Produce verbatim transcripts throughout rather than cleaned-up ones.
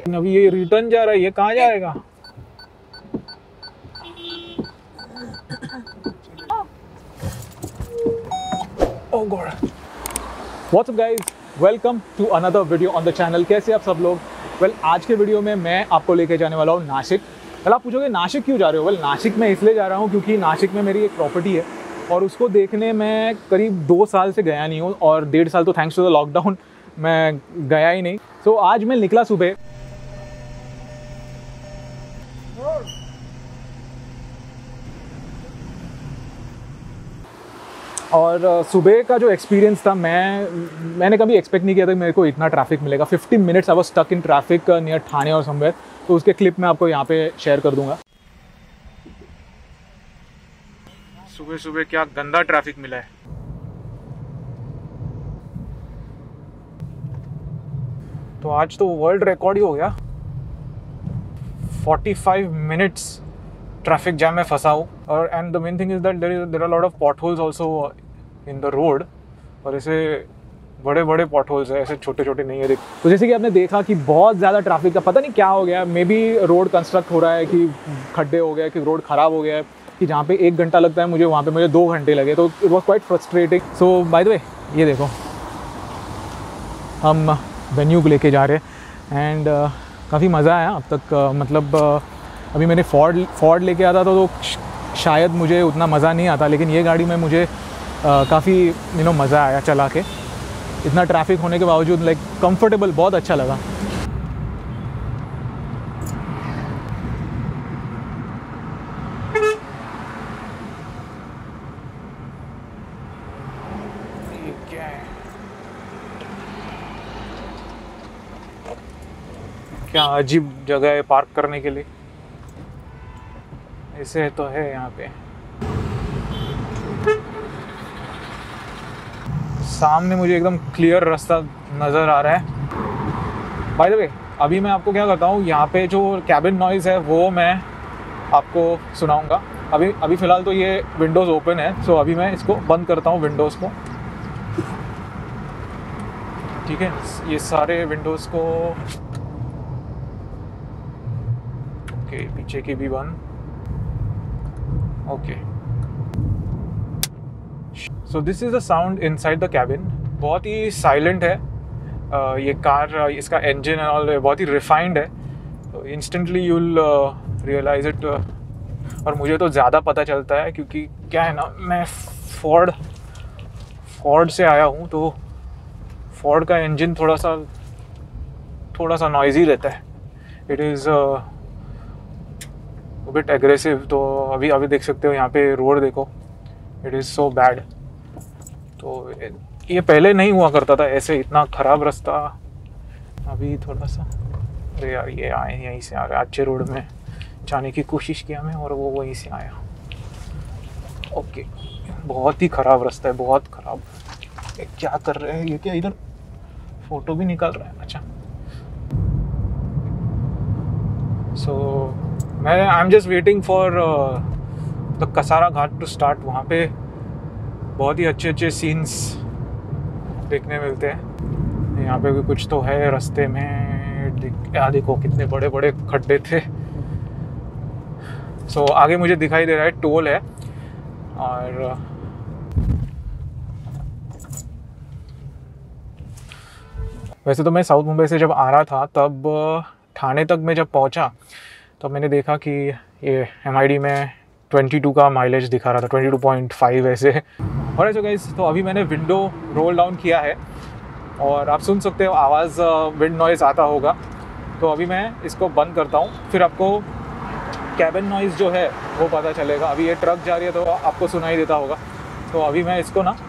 अभी ये रिटर्न जा रहा है, ये कहाँ जाएगा? Oh God. What's up guys? Welcome to another video on the channel. कैसे आप सब लोग? वेल well, आज के वीडियो में मैं आपको लेके जाने वाला हूँ नासिक। वेल आप पूछोगे नासिक क्यों जा रहे हो? वेल well, नासिक में इसलिए जा रहा हूँ क्योंकि नासिक में मेरी एक प्रॉपर्टी है और उसको देखने मैं करीब दो साल से गया नहीं हूँ और डेढ़ साल तो थैंक्स टू द लॉकडाउन मैं गया ही नहीं। सो so, आज मैं निकला सुबह और सुबह का जो एक्सपीरियंस था, मैं मैंने कभी एक्सपेक्ट नहीं किया था कि मेरे को इतना ट्रैफिक मिलेगा। Fifteen minutes I was stuck in traffic near Thane और समवेयर। तो उसके क्लिप मैं आपको यहाँ पे शेयर कर दूंगा। सुबह सुबह क्या गंदा ट्रैफिक मिला है। तो आज तो वर्ल्ड रिकॉर्ड ही हो गया। पैंतालीस मिनट्स ट्रैफिक जैम में फंसा हूँ और and the main thing is that there is there are lot of potholes also in the road. और ऐसे बड़े बड़े पॉट होल्स है, ऐसे छोटे छोटे नहीं है। देख, तो जैसे कि आपने देखा कि बहुत ज़्यादा ट्रैफिक का पता नहीं क्या हो गया। मे बी रोड कंस्ट्रक्ट हो रहा है कि खड्डे हो गए कि रोड ख़राब हो गया है कि जहाँ पे एक घंटा लगता है मुझे वहाँ पे मुझे दो घंटे लगे। तो it was quite frustrating. So by the way ये देखो हम वेन्यू को लेके जा रहे हैं एंड uh, काफ़ी मज़ा आया अब तक। uh, मतलब uh, अभी मैंने फोर्ड फोर्ड लेके आता था तो शायद मुझे उतना मज़ा नहीं आता, लेकिन ये गाड़ी में मुझे काफ़ी यू नो मज़ा आया चला के। इतना ट्रैफिक होने के बावजूद लाइक कंफर्टेबल, बहुत अच्छा लगा। ये क्या है? क्या अजीब जगह है पार्क करने के लिए। ऐसे तो है यहाँ पे। सामने मुझे एकदम क्लियर रास्ता नज़र आ रहा है। बाय द वे अभी मैं आपको क्या करता हूँ, यहाँ पे जो कैबिन नॉइज़ है वो मैं आपको सुनाऊँगा। अभी अभी फ़िलहाल तो ये विंडोज़ ओपन है, सो अभी मैं इसको बंद करता हूँ विंडोज़ को। ठीक है, ये सारे विंडोज़ को ओके, पीछे की भी बंद। Okay, so this is the sound inside the cabin. बहुत ही साइलेंट है uh, ये कार, uh, इसका इंजन एंड ऑल बहुत ही रिफाइंड है। तो instantly you will realise it. और मुझे तो ज़्यादा पता चलता है क्योंकि क्या है ना, मैं फोर्ड फोर्ड से आया हूँ तो फोर्ड का इंजन थोड़ा सा थोड़ा सा नॉइजी रहता है। It is bit aggressive. तो अभी अभी देख सकते हो यहाँ पे रोड देखो, इट इज़ सो बैड। तो ये पहले नहीं हुआ करता था ऐसे, इतना ख़राब रास्ता। अभी थोड़ा सा अरे यार ये आए यहीं से आ रहे, अच्छे रोड में जाने की कोशिश किया मैं और वो वहीं से आया। ओके, बहुत ही ख़राब रास्ता है, बहुत ख़राब। क्या कर रहे हैं ये? क्या इधर फ़ोटो भी निकाल रहा है? अच्छा, सो so, मैं I am just waiting for the Kasara Ghat to start. वहाँ पे बहुत ही अच्छे अच्छे सीन्स देखने मिलते हैं। यहाँ पे भी कुछ तो है रास्ते में। यहाँ देखो कितने बड़े बड़े खड्डे थे। सो so, आगे मुझे दिखाई दे रहा है टोल है। और वैसे तो मैं साउथ मुंबई से जब आ रहा था तब ठाणे तक मैं जब पहुँचा तो मैंने देखा कि ये एम आई डी में बाईस का माइलेज दिखा रहा था, बाईस पॉइंट पाँच ऐसे। और ऐसे गाइस, तो अभी मैंने विंडो रोल डाउन किया है और आप सुन सकते हो आवाज़, विंड नॉइज़ आता होगा। तो अभी मैं इसको बंद करता हूँ, फिर आपको कैबिन नॉइज़ जो है वो पता चलेगा। अभी ये ट्रक जा रही है तो आपको सुनाई देता होगा। तो अभी मैं इसको ना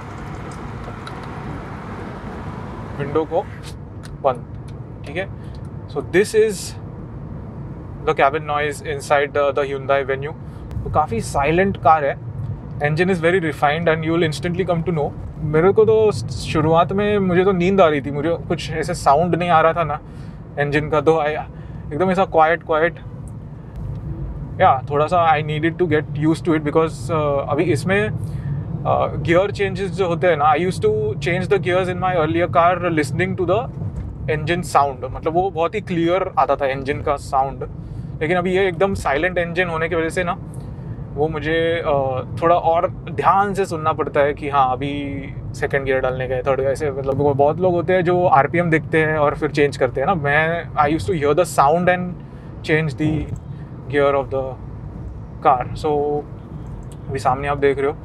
विंडो को बंद, ठीक है। So this is the cabin noise inside the Hyundai Venue। तो काफ़ी साइलेंट कार है। Engine is very refined and you will instantly come to know. मेरे को तो शुरुआत में मुझे तो नींद आ रही थी, मुझे कुछ ऐसे साउंड नहीं आ रहा था ना इंजन का, तो आया एकदम ऐसा क्वाइट क्वाइट या थोड़ा सा I needed to get used to it because अभी इसमें गियर चेंजेस जो होते हैं ना, I used to change the gears in my earlier car listening to the engine sound, मतलब वो बहुत ही क्लियर आता था इंजन का साउंड। लेकिन अभी ये एकदम साइलेंट इंजन होने की वजह से ना वो मुझे थोड़ा और ध्यान से सुनना पड़ता है कि हाँ अभी सेकंड गियर डालने गए, थर्ड, ऐसे मतलब बहुत लोग होते हैं जो आरपीएम देखते हैं और फिर चेंज करते हैं ना। मैं I used to hear the sound and change the gear of the car. So अभी सामने आप देख रहे हो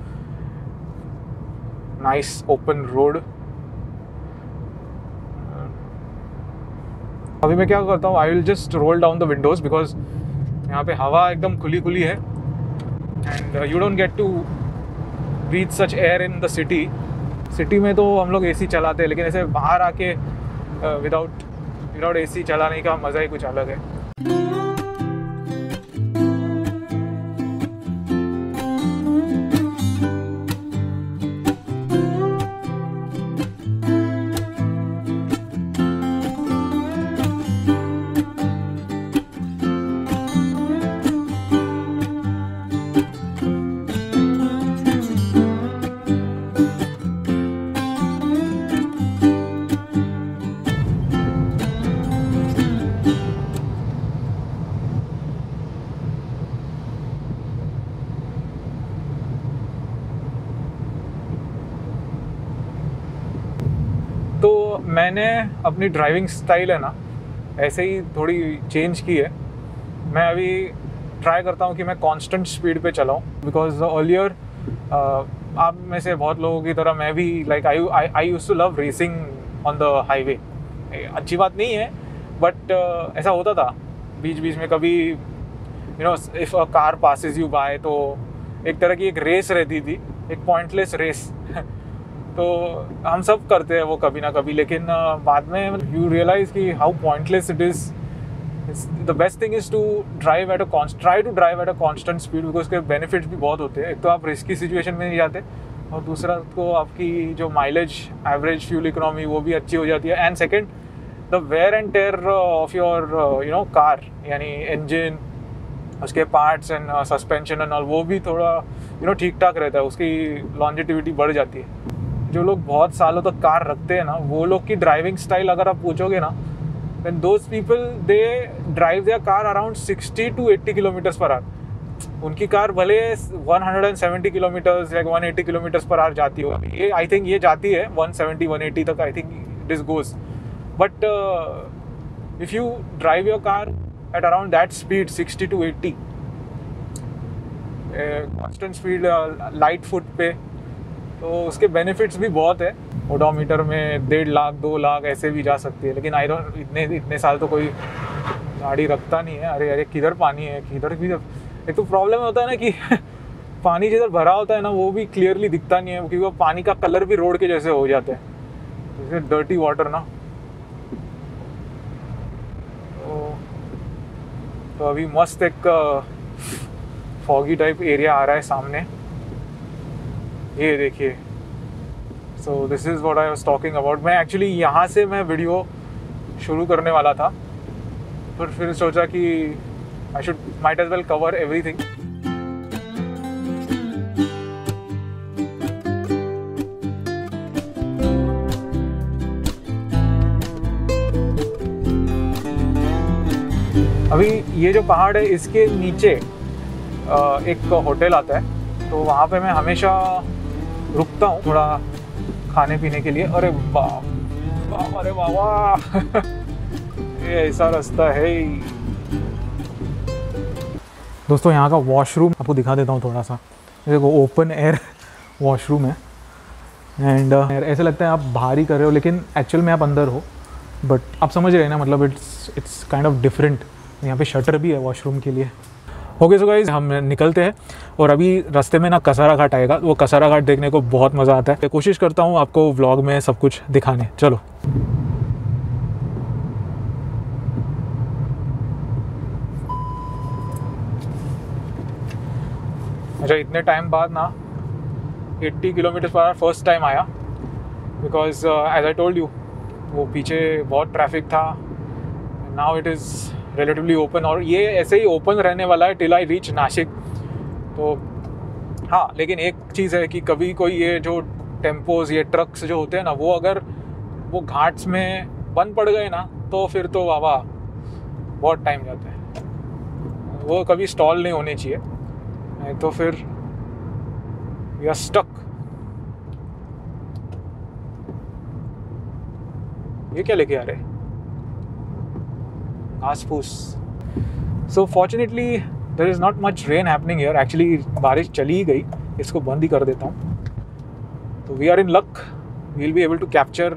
नाइस ओपन रोड। अभी मैं क्या करता हूँ, I will just roll down the windows because यहाँ पे हवा एकदम खुली खुली है and you don't get to breathe such air in the city. City में तो हम लोग एसी चलाते हैं, लेकिन ऐसे बाहर आके विदाउट विदाउट एसी चलाने का मज़ा ही कुछ अलग है। तो मैंने अपनी ड्राइविंग स्टाइल है ना ऐसे ही थोड़ी चेंज की है। मैं अभी ट्राई करता हूँ कि मैं कांस्टेंट स्पीड पे चलाऊँ बिकॉज अर्लियर आप में से बहुत लोगों की तरह मैं भी like I I used to love racing on the highway. अच्छी बात नहीं है बट uh, ऐसा होता था बीच बीच में कभी, you know, if a car passes you by तो एक तरह की एक रेस रहती थी, एक पॉइंटलेस रेस। तो हम सब करते हैं वो कभी ना कभी, लेकिन बाद में यू रियलाइज कि how pointless it is. The best thing is to drive at a try to drive at a constant speed because उसके बेनिफिट्स भी बहुत होते हैं। एक तो आप रिस्की सिचुएशन में नहीं जाते और दूसरा तो आपकी जो माइलेज, एवरेज फ्यूल इकोनॉमी वो भी अच्छी हो जाती है। And second, the wear and tear of your you know car, यानी इंजन, उसके parts and suspension and all, वो भी थोड़ा यू नो ठीक ठाक रहता है, उसकी लॉन्जिटिविटी बढ़ जाती है। जो लोग बहुत सालों तक कार रखते हैं ना, वो लोग की ड्राइविंग स्टाइल अगर आप पूछोगे ना, then those people they drive their car around sixty to eighty kilometers per hour। उनकी कार भले one hundred seventy किलोमीटर्स या one eighty kilometers per hour जाती हो, ये आई थिंक ये जाती है one seventy one eighty तक, I think this goes. But if you drive your car at around that speed sixty to eighty constant speed light foot पे, तो उसके बेनिफिट्स भी बहुत है। ओडोमीटर में डेढ़ लाख दो लाख ऐसे भी जा सकती है, लेकिन आई डोंट इतने इतने साल तो कोई गाड़ी रखता नहीं है। अरे अरे किधर पानी है, किधर भी। एक तो प्रॉब्लम होता है ना कि पानी जिधर भरा होता है ना वो भी क्लियरली दिखता नहीं है, क्योंकि वो पानी का कलर भी रोड के जैसे हो जाते हैं, जैसे डर्टी वाटर ना। तो, तो अभी मस्त एक फॉगी टाइप एरिया आ रहा है सामने, ये देखिए। So this is what I was talking about. मैं एक्चुअली यहाँ से मैं वीडियो शुरू करने वाला था, पर फिर सोचा कि I should might as well cover everything. अभी ये जो पहाड़ है इसके नीचे एक होटल आता है, तो वहाँ पे मैं हमेशा रुकता हूँ थोड़ा खाने पीने के लिए। अरे वाह वाह, अरे वाह वाह ये ऐसा रास्ता है। दोस्तों यहाँ का वॉशरूम आपको दिखा देता हूँ थोड़ा सा। देखो ओपन एयर वॉशरूम है एंड uh, ऐसे लगता है आप बाहर ही कर रहे हो, लेकिन एक्चुअल में आप अंदर हो। बट आप समझ रहे हैं ना, मतलब it's it's kind of different. यहाँ पे शटर भी है वॉशरूम के लिए। ओके सो गाइस, हम निकलते हैं और अभी रास्ते में ना कसारा घाट आएगा। वो कसारा घाट देखने को बहुत मज़ा आता है। कोशिश करता हूँ आपको व्लॉग में सब कुछ दिखाने। चलो अच्छा, इतने टाइम बाद ना eighty kilometer per hour first time आया, because as I told you वो पीछे बहुत ट्रैफिक था। Now it is relatively open, और ये ऐसे ही ओपन रहने वाला है टिल आई रीच नासिक। तो हाँ, लेकिन एक चीज़ है कि कभी कोई ये जो टेम्पोज, ये ट्रक्स जो होते हैं ना, वो अगर वो घाट्स में बंद पड़ गए ना तो फिर तो बाबा बहुत टाइम जाता है, वो कभी स्टॉल नहीं होने चाहिए, नहीं तो फिर वी आर स्टक। ये क्या लेके आ रहे घास फूस। So fortunately there is not much rain happening here, actually बारिश चली ही गई, इसको बंद ही कर देता हूँ। तो we are in luck, we will be able to capture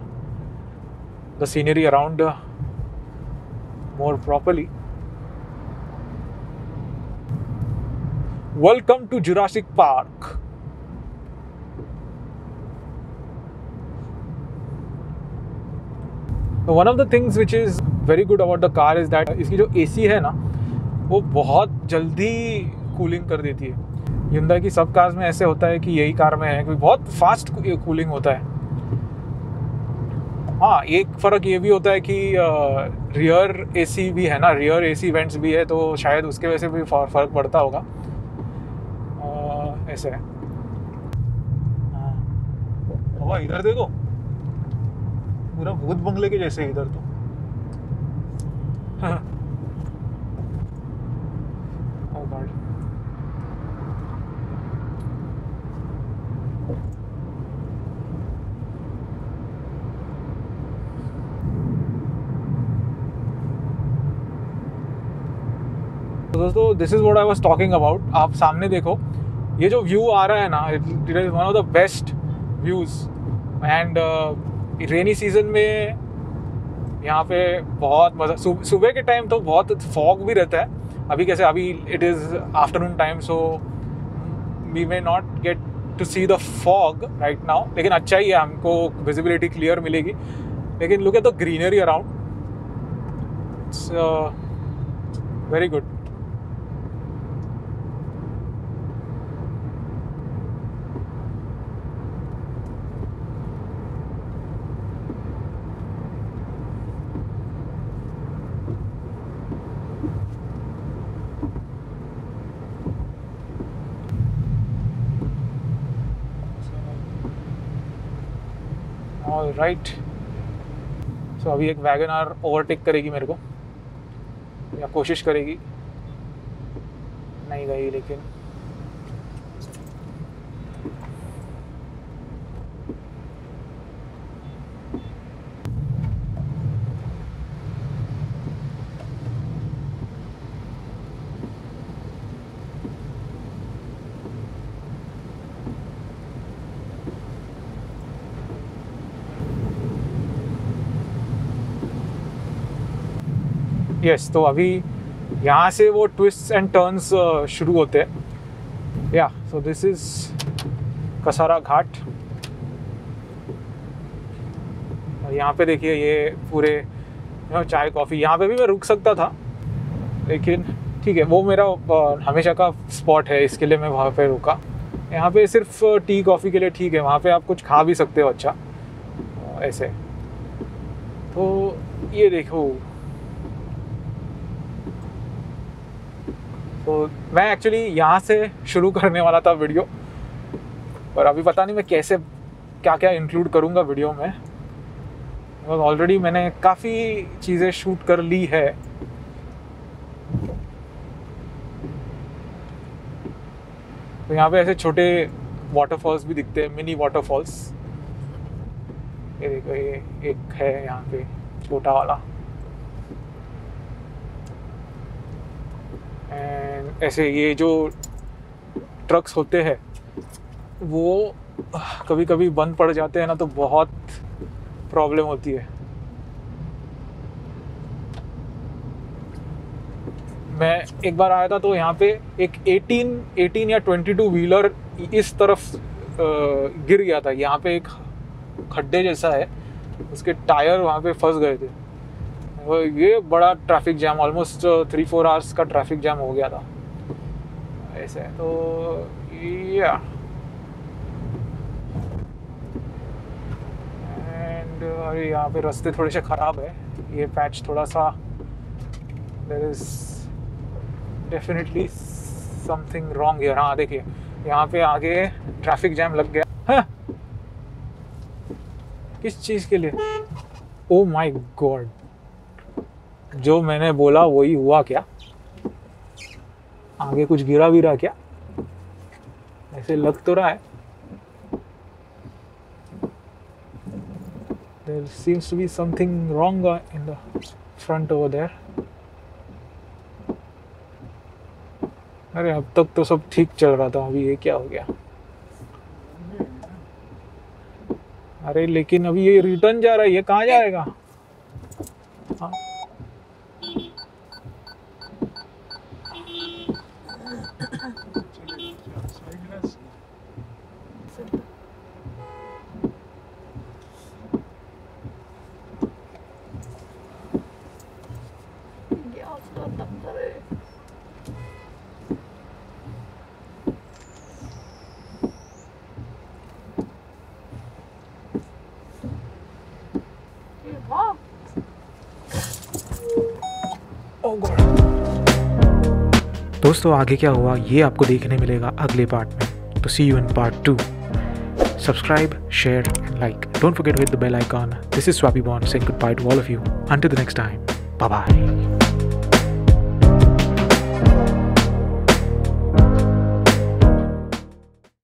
the scenery around more properly. Welcome to Jurassic Park. So one of the things which is very good about the car is that इसकी जो A C है ना वो बहुत जल्दी cooling कर देती है। Hyundai की सब कार्स में ऐसे होता है कि यही कार में है कि बहुत फास्ट कूलिंग होता है। हाँ, एक फ़र्क ये भी होता है कि रियर एसी भी है ना, रियर एसी वेंट्स भी है, तो शायद उसके वजह से भी फ़र्क पड़ता होगा। आ, ऐसे है। हाँ, इधर देखो, पूरा भूत बंगले के जैसे इधर तो। Oh God. तो दोस्तों this is what I was talking about. आप सामने देखो, ये जो व्यू आ रहा है ना, it is one of the best views. And rainy season में यहाँ पे बहुत मज़ा, सुबह के टाइम तो बहुत फॉग भी रहता है। अभी कैसे, अभी it is afternoon time, so we may not get to see the fog right now, लेकिन अच्छा ही है, हमको विजिबिलिटी क्लियर मिलेगी। लेकिन look at the greenery around, it's very good. All right, so अभी एक वैगन आर ओवरटेक करेगी मेरे को, या कोशिश करेगी, नहीं गई लेकिन। यस yes, तो अभी यहाँ से वो ट्विस्ट एंड टर्न्स शुरू होते हैं। या so this is Kasara Ghat, और यहाँ पे देखिए ये पूरे चाय कॉफ़ी, यहाँ पे भी मैं रुक सकता था, लेकिन ठीक है, वो मेरा हमेशा का स्पॉट है, इसके लिए मैं वहाँ पे रुका। यहाँ पे सिर्फ टी कॉफ़ी के लिए ठीक है, वहाँ पे आप कुछ खा भी सकते हो अच्छा ऐसे। तो ये देखो, तो मैं एक्चुअली यहाँ से शुरू करने वाला था वीडियो, पर अभी पता नहीं मैं कैसे क्या क्या इंक्लूड करूँगा वीडियो में। ऑलरेडी मैंने काफ़ी चीज़ें शूट कर ली है। तो यहाँ पे ऐसे छोटे वाटरफॉल्स भी दिखते हैं, मिनी वाटरफॉल्स। ये देखो, ये एक है यहाँ पे छोटा वाला। एंड ऐसे ये जो ट्रक्स होते हैं वो कभी कभी बंद पड़ जाते हैं ना, तो बहुत प्रॉब्लम होती है। मैं एक बार आया था तो यहाँ पे एक अठारह या बाईस व्हीलर इस तरफ गिर गया था। यहाँ पे एक खड्डे जैसा है, उसके टायर वहाँ पे फंस गए थे। ये बड़ा traffic jam, almost three four hours का ट्रैफिक जैम हो गया था ऐसे। तो या एंड अरे यहाँ पे रास्ते थोड़े से ख़राब है, ये पैच थोड़ा सा, there is definitely something wrong here. हाँ देखिए, यहाँ पे आगे ट्रैफिक जैम लग गया है। किस चीज़ के लिए? ओ माय गॉड, जो मैंने बोला वही हुआ क्या? आगे कुछ गिरा भी रहा क्या? ऐसे लग तो रहा है। There seems to be something wrong in the front over there. अरे अब तक तो सब ठीक चल रहा था, अभी ये क्या हो गया? अरे लेकिन अभी ये रिटर्न जा रहा है, ये कहाँ जाएगा? हाँ? Oh God. दोस्तों आगे क्या हुआ ये आपको देखने मिलेगा अगले पार्ट में, तो see you in part two. Subscribe, share and like. Don't forget to hit the bell icon. This is Swappy Bond saying goodbye to all of you. Until the next time. Bye bye.